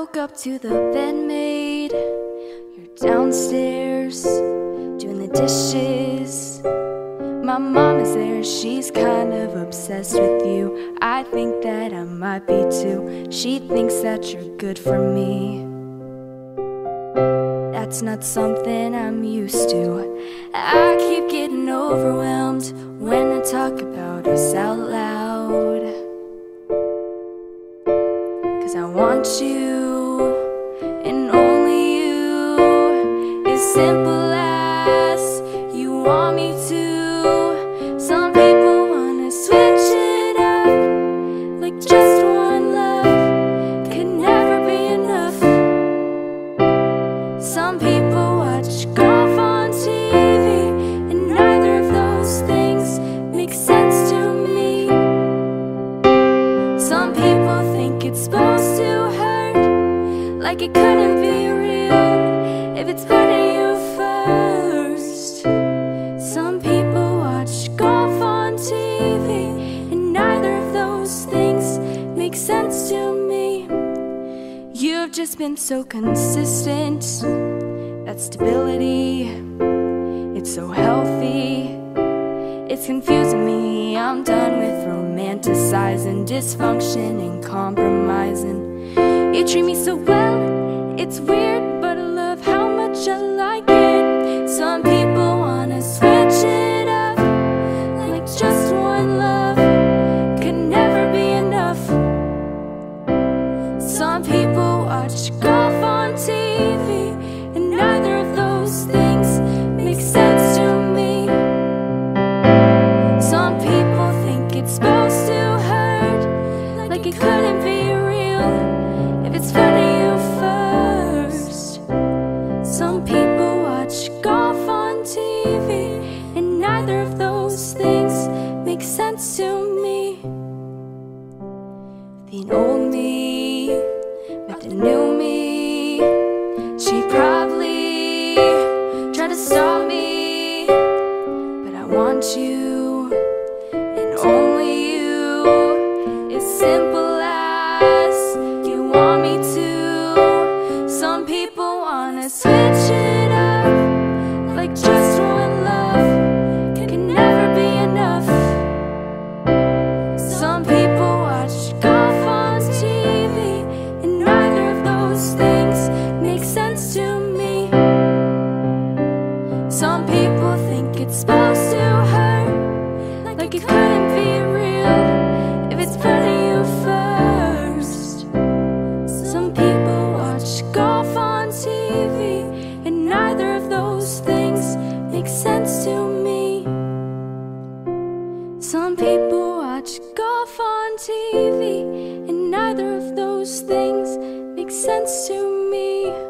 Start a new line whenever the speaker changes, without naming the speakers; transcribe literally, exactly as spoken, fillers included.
woke up to the bed made. You're downstairs doing the dishes. My mom is there, she's kind of obsessed with you. I think that I might be too. She thinks that you're good for me. That's not something I'm used to. I keep getting overwhelmed when I talk about us out loud. 'Cause I want you, and only you, as simple as you want me to. Some people wanna switch it up, like just one love can never be enough. Some people watch golf on T V, and neither of those things make sense to me. Some people think it's supposed to hurt, like it couldn't be real if it's putting you first. Some people watch golf on T V, and neither of those things make sense to me. You've just been so consistent, that stability, it's so healthy. It's confusing me, I'm done with romanticizing dysfunction and compromising. You treat me so well, it's weird, but I love how much I like it. Some people wanna switch it up, like just one love could never be enough. Some people watch golf on T V, and neither of those things make sense to me. Some people think it's supposed to hurt, like it couldn't be real if it's putting you first. Some people watch golf on T V, and neither of those things make sense to me. The old me met the new me. She probably tried to stop me, but I want you, and only you, as simple as you want me to. Some people wanna switch it up, like just one love can never be enough. Some people watch golf on T V, and neither of those things make sense to me. Some people think it's supposed to hurt, like it couldn't be real if it's putting you first. Some people watch golf on T V, and neither of those things make sense to me. Some people watch golf on T V, and neither of those things make sense to me.